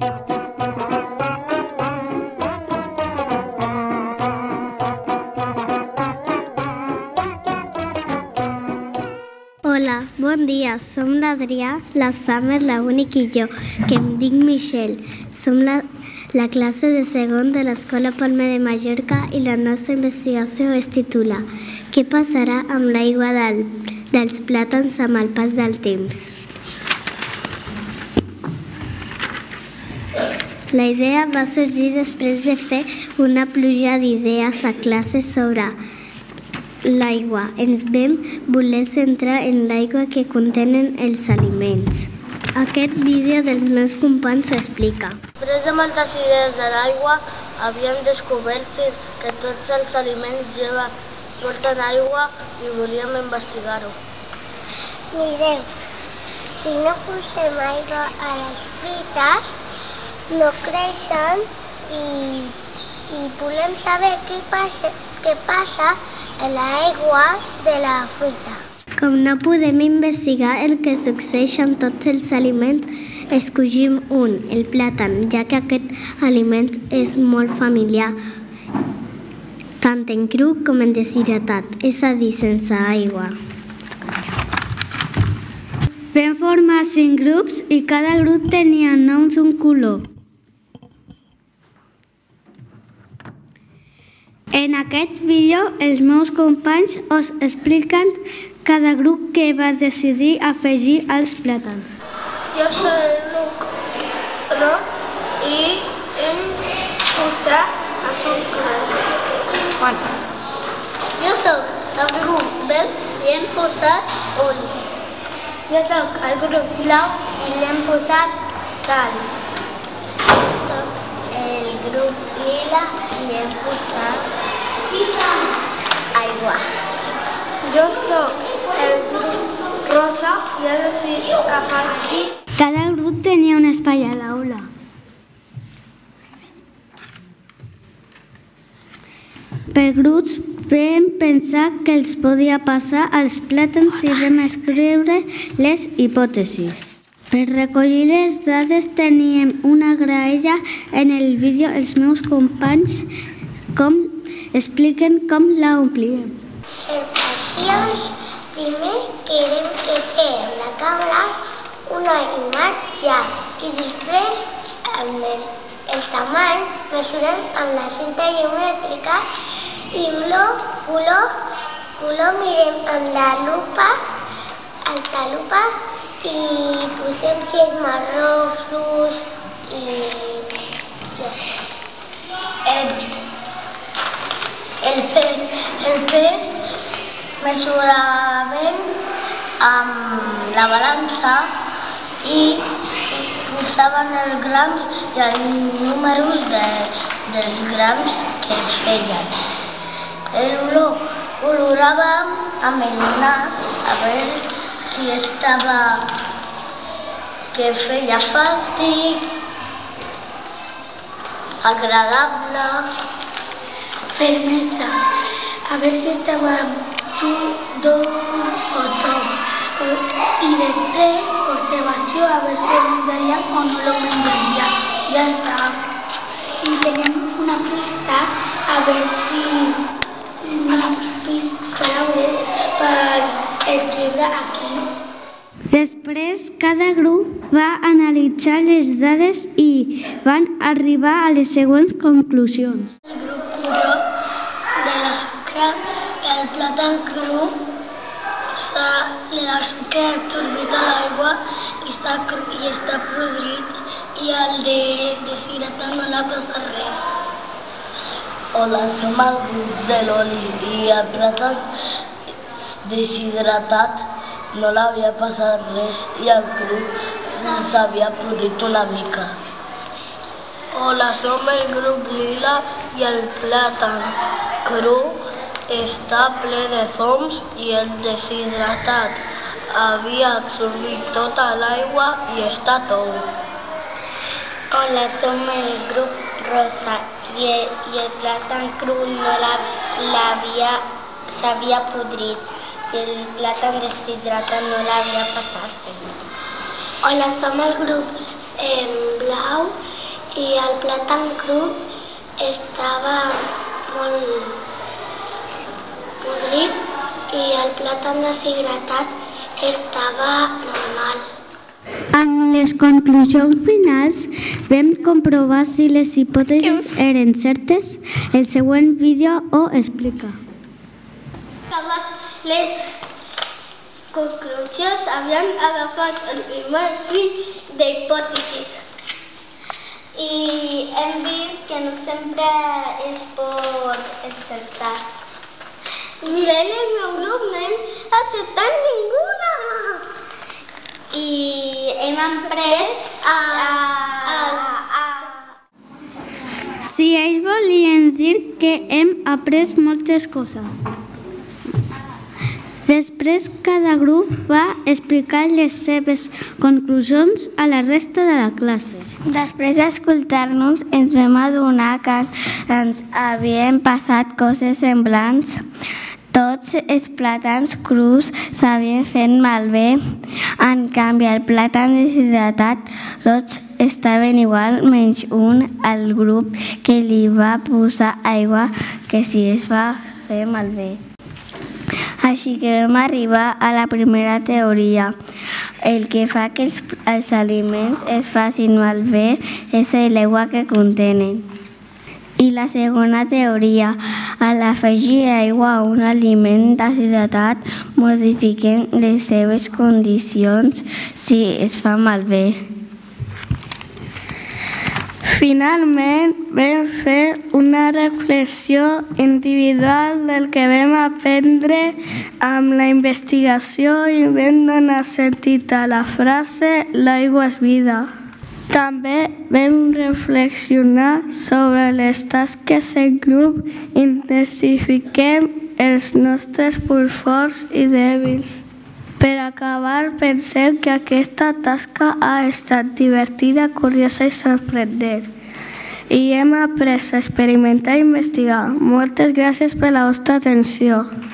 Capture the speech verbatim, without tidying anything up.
Hola, bon dia. Som l'Adrià, la Summer, la Únic i jo, que em dic Michelle. Som la, la classe de segon de l'Escola Palma de Mallorca i la nostra investigació es titula Què passarà amb l'aigua del, dels plàtans amb el pas del temps? La idea va sorgir després de fer una pluja d'idees a classe sobre l'aigua. Ens vam voler centrar en l'aigua que contenen els aliments. Aquest vídeo dels meus companys ho explica. Després de moltes idees de l'aigua, havíem descobert que tots els aliments lleva, porten aigua i volíem investigar-ho. Mireu, si no posem aigua a les fruites, no creixen i, i volem saber què passa, què passa a l'aigua de la fruita. Com no podem investigar el que succeeix amb tots els aliments, escollim un, el plàtan, ja que aquest aliment és molt familiar, tant en cru com en deshidratat, és a dir, sense aigua. Vam formar cinc grups i cada grup tenia noms d'un color. En aquest vídeo, els meus companys us expliquen cada grup que va decidir afegir als plàtans. Jo soy el grup roig i hem posat azúcar. Juan. Jo soc el grup verd i hem posat oli. Jo soc el grup blau i hem posat sal. Jo soc el grup lila i hem posat aigua. Jo soc el grup rosa i he decidit afegir. Cada grup tenia un espai a l'aula. Per grups vam pensar que els podia passar als plàtans i vam escriure les hipòtesis. Per recollir les dades teníem una graella. En el vídeo els meus companys com expliquen com la omplíem. En accions, primer querem que té en la taula una imatge i després amb el, el tamany mesurem amb la cinta geomètrica i color, color, color mirem amb la lupa, amb la lupa i posem si és marró, flux i... El, el pes, el pes mesuràvem amb la balança i posaven els grams i els números de, dels grams que ens feien. El oloràvem amb el nas a veure si estava que feia fàstic, agradable, fermesa, a veure si estava dolç o top. I després, observació, a veure si el menjaríem o no lo menjaríem. Ja està. I tenim una pista a veure si una pista per escriure aquí. Després, cada grup va analitzar les dades i van arribar a les següents conclusions. El grup groc de l'azúcar, el plàtan cru, l'azúcar absorbit a l'aigua i està cru i està podrit, i el de deshidratat no l'ha passat res. Hola, som el grup de l'oli i el plàtan deshidratat no l'havia passat res i el cru s'havia podrit una mica. Hola, som el grup lila i el plàtan cru està ple de fongs i el deshidratat havia absorbit tota l'aigua i està tou. Hola, som el grup rosa i el, i el plàtan cru no l'havia, s'havia podrit. El plàtan deshidratat no l'havia passat. Hola, som el grup eh, blau el plàtan cru estava molt podrit i el plàtan deshidratat estava normal. Amb les conclusions finals vam comprovar si les hipòtesis eren certes. El següent vídeo ho explica. Les conclusions havien agafat el primer fil d'hipòtesis i hem vist que no sempre es pot encertar. Mira, en el meu grup no hem acceptat ninguna i hem après a... a, a... Sí, ells volien dir que hem après moltes coses. Després, cada grup va explicar les seves conclusions a la resta de la classe. Després d'escoltar-nos, ens vam adonar que ens havien passat coses semblants. Tots els plàtans crus s'havien fet malbé. En canvi, el plàtan deshidratat, tots estaven igual, menys un, el grup que li va posar aigua, que sí es va fer malbé. Així que vam arribar a la primera teoria. El que fa que els, els aliments es facin malbé és l'aigua que contenen. I la segona teoria, al afegir aigua a un aliment deshidratat, modifiquen les seves condicions si es fa malbé. Finalment, vam fer una reflexió individual del que vam aprendre amb la investigació i vam donar sentit a la frase «l'aigua és vida». També vam reflexionar sobre les tasques en grup i identifiquem els nostres punts forts i dèbils. Per acabar, pensem que aquesta tasca ha estat divertida, curiosa i sorprenent. I hem après a experimentar i investigar. Moltes gràcies per la vostra atenció.